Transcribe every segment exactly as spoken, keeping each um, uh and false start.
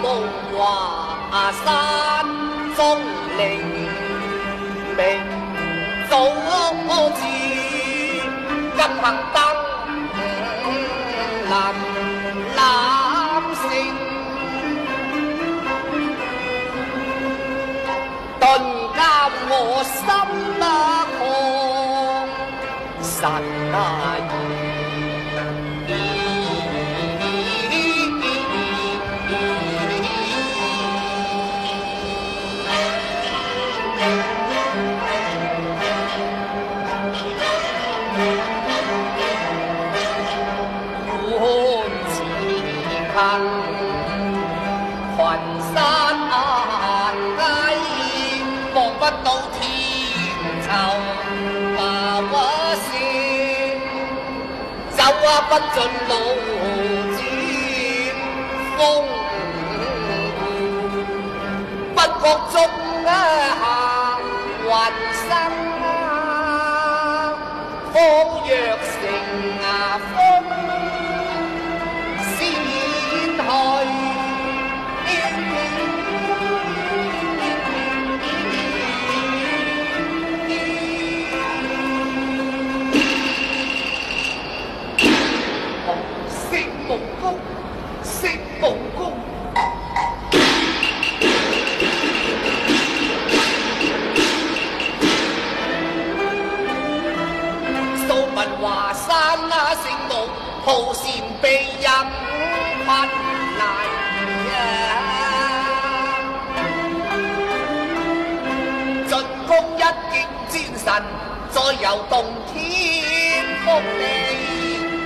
龙华山中灵明早知金行灯蓝蓝星顿教我心啊狂神啊群山崖望不到天秋马我线走啊不尽路转风不觉中啊行云生啊方若成啊风先去华山啊，聖母袍扇被人困難進攻一擊戰神，再遊動天覆地。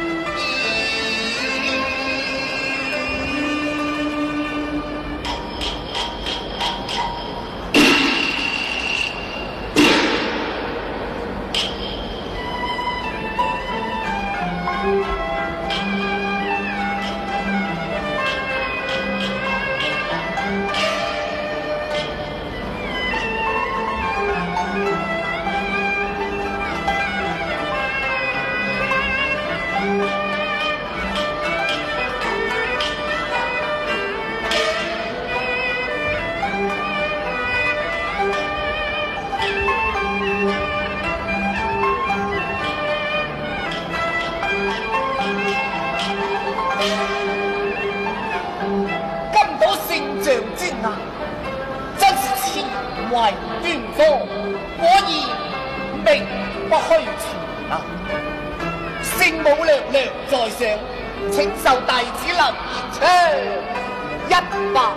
為端莊，果然名不虛傳啊！聖母娘娘在上，請受弟子劉延昌一拜。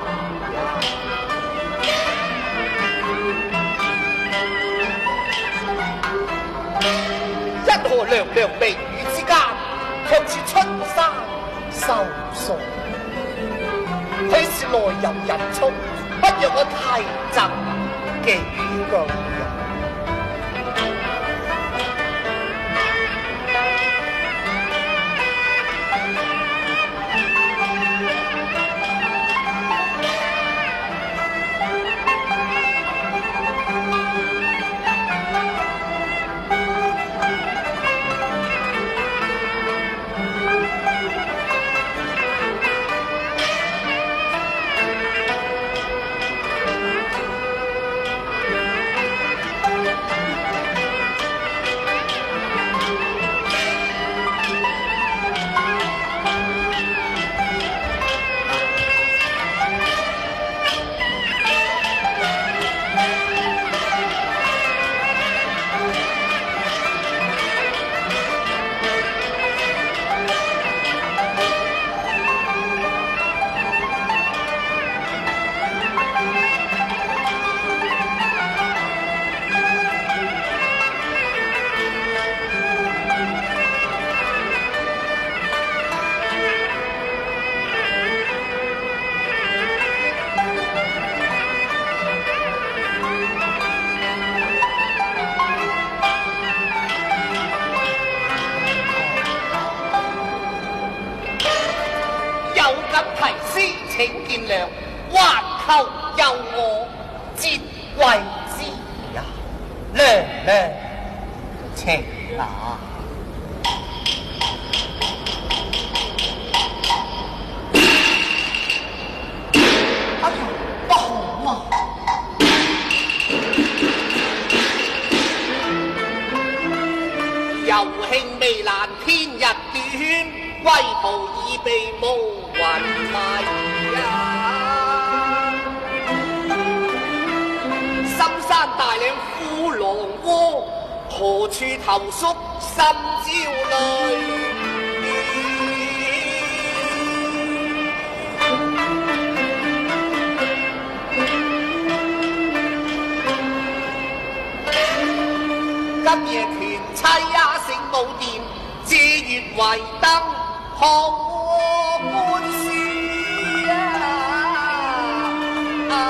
因何娘娘眉宇之間，卻似春山秀素？豈是內有人畜，不讓我太贈幾句？請見諒，還求由我節為之呀，娘娘請啊！ 为难天日短，归途已被暮云迷呀。深山大岭呼狼窝，何处投宿心焦虑？今夜權妻呀醒舞殿，借月為燈好觀視啊！啊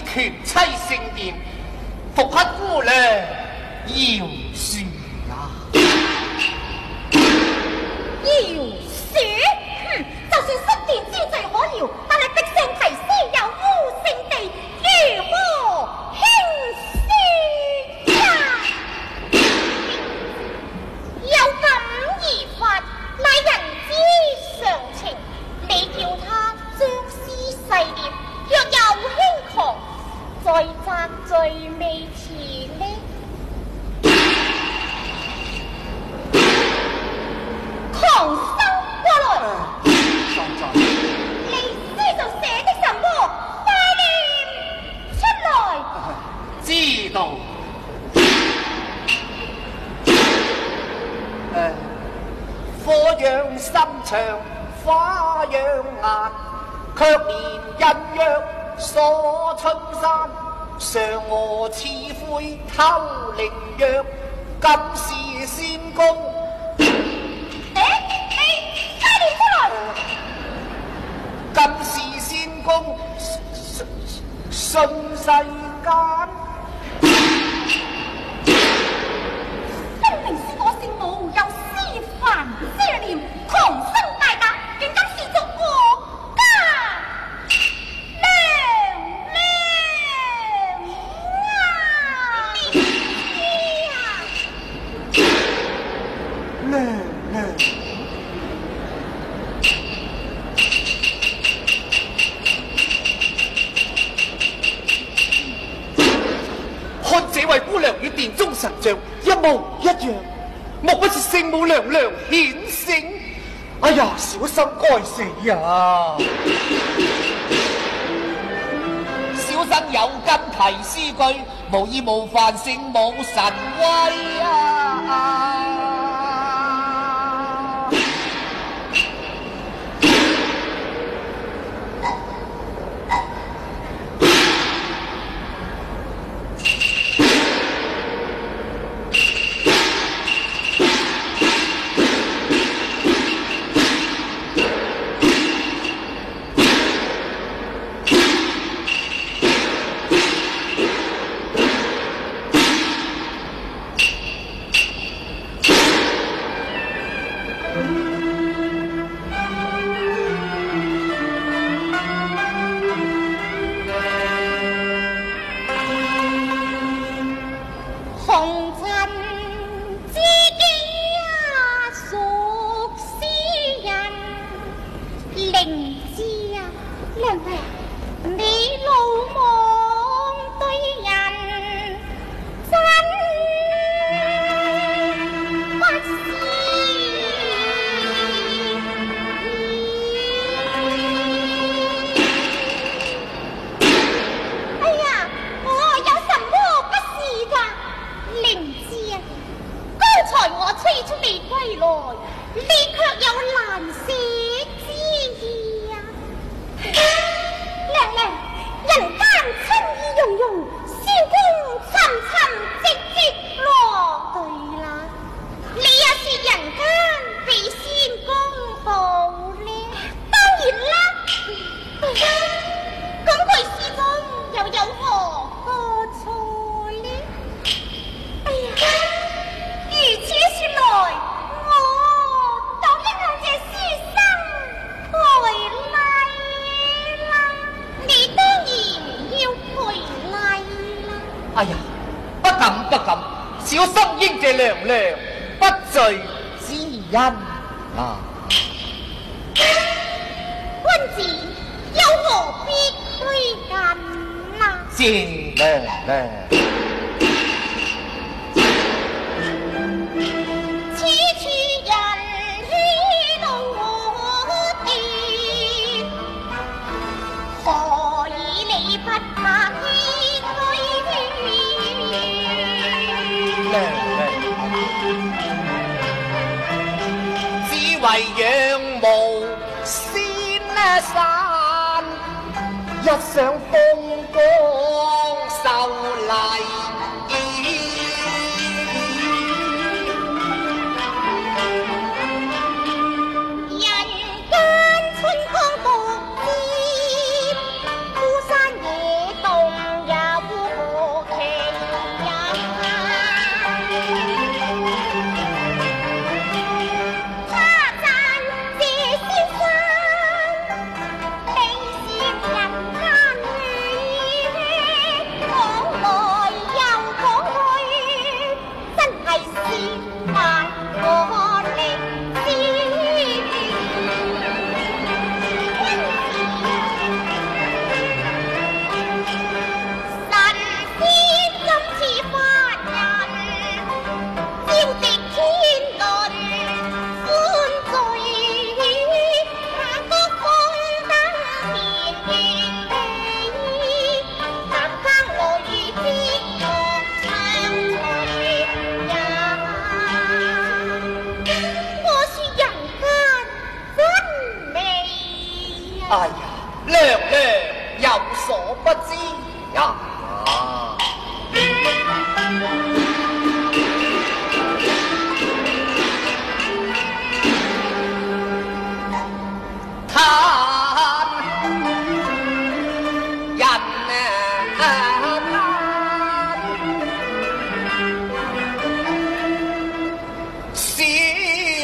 權妻聖殿，復刻姑娘饒恕啊！ 饒恕？哼！就算失殿招罪可饒，但係逼聖提司又污聖地，如何輕恕呀？有感而發，乃人之常情。你叫他將屍細殮，若有輕狂，在責罪未遲呢？狂生過來！你詩就寫的什麼？快念出來！ 知道。誒，火養心腸，花養顏，卻憐人若鎖春山，嫦娥似灰偷靈藥，今是仙公。今是仙公信世間， 分明是我聖母有私煩遮念，狂生大膽，竟敢試作我家娘娘啊！ 娘娘。看這位姑娘與殿中神像一模一樣，莫不是聖母娘娘顯聖？哎呀，小心該死呀！小生有根提詩句，無意冒犯聖母神威啊！哎呀，不敢不敢，小生應謝娘娘不罪之恩啊！ 君子又何必推近啊？ 謝娘娘。只為仰慕仙山，一想風光秀麗，人間春光獨佔，孤山野動。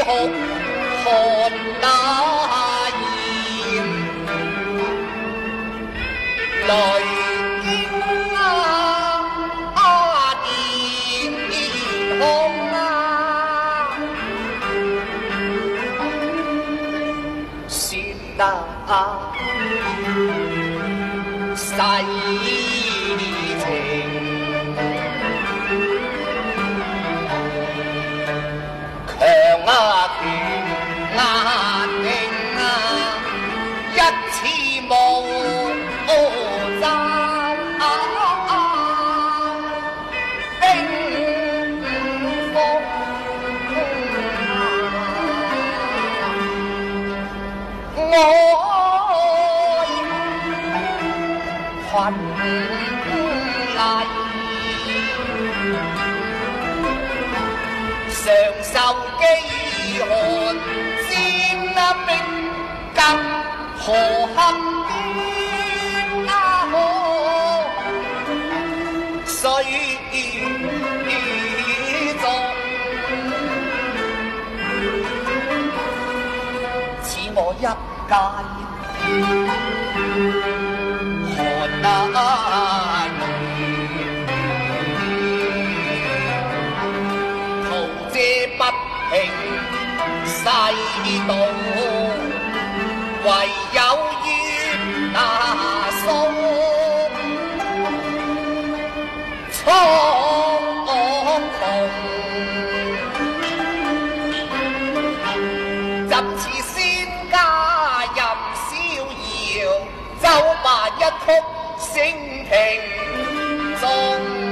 哭看那言，泪經啊啊電空啊，算得世情。強啊權壓定啊，一次無爭冰封愛群麗。常受飢寒，煎冰更何堪端啊可水作，似我一介寒啊不平世道，唯有於那蘇蒼穹，怎似仙家任逍遙，奏罷一曲升平中。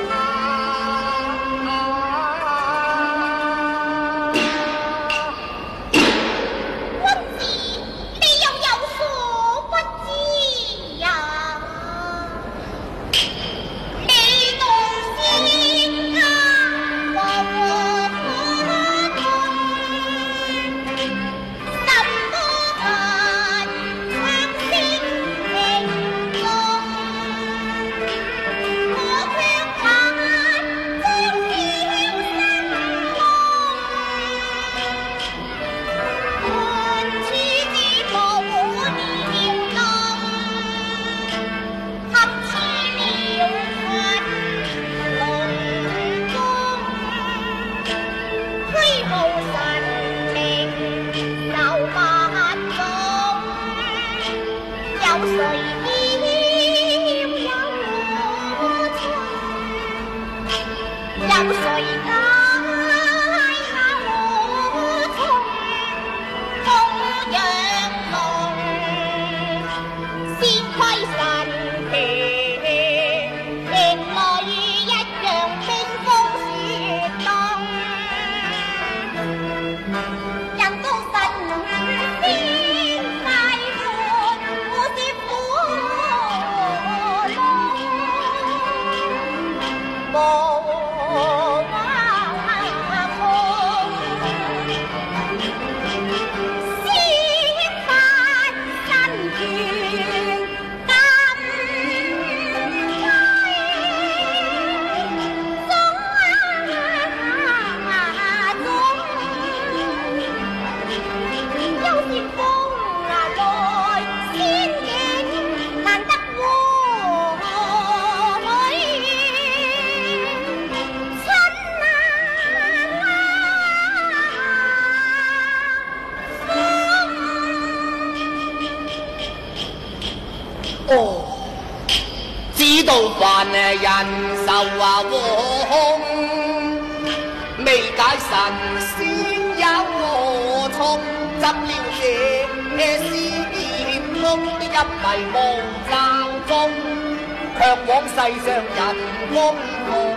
哦，知道凡人受啊禍，未解神仙有何從？執了這思念空的一迷無罩中，卻往世上人公共。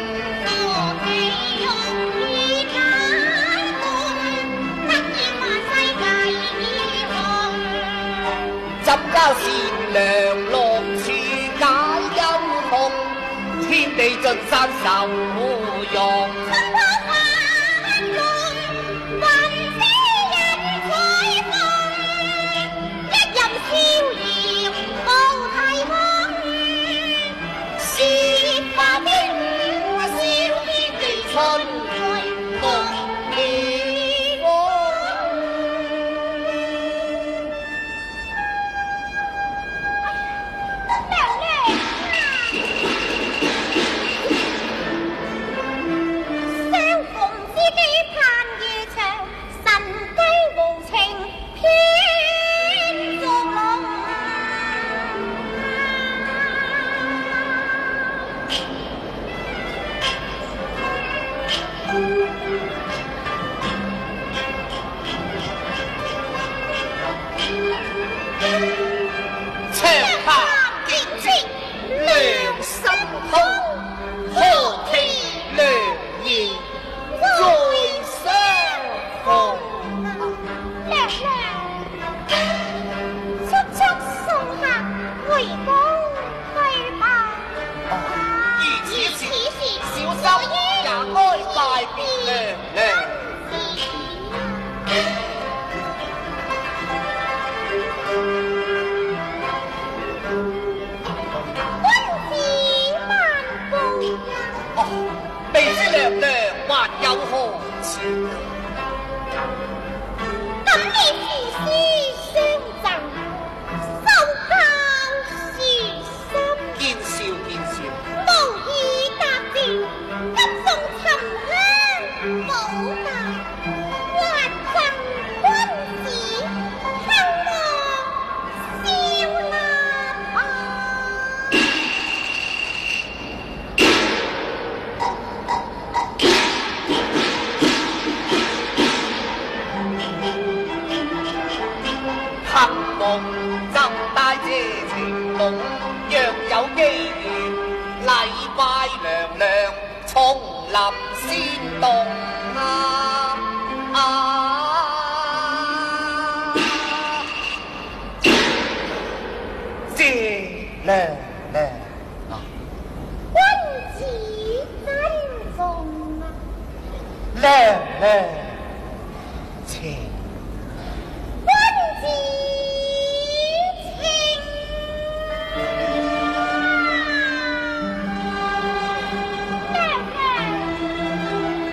執交善良樂處解憂痛，天地盡山受用。春爱拜别娘。未知娘娘还有何事？ 今日父师相赠，受教是心。 见笑见笑， 无意答字，今送沉香宝纳，还赠君子，幸我笑纳啊！ 黑梦怎带这情浓？若有机缘，礼拜娘娘，丛林仙动啊！啊谢娘娘啊！ 君子珍重啊！ 娘娘，请。 君子请。娘娘。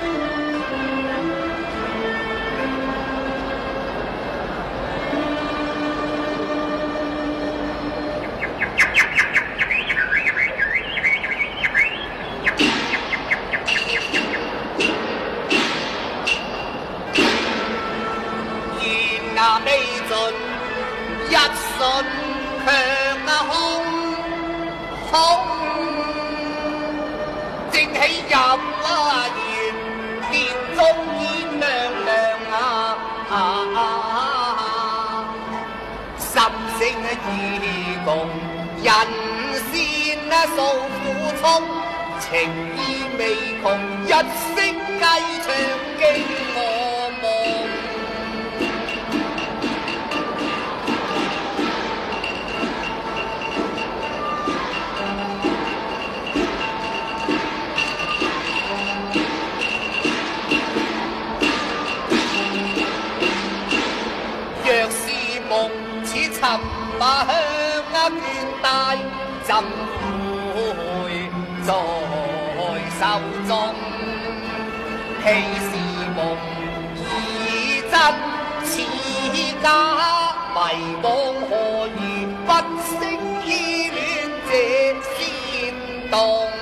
言牙未尽，一瞬卻空空，正喜入花園，殿中見娘娘啊啊啊！心聲意共，人先啊訴苦衷，情意未窮，一聲雞唱驚我夢。若是夢似尋馬香啊倦帶，怎會在手中？戲是夢而真似假，迷惘何以不勝依戀這仙動？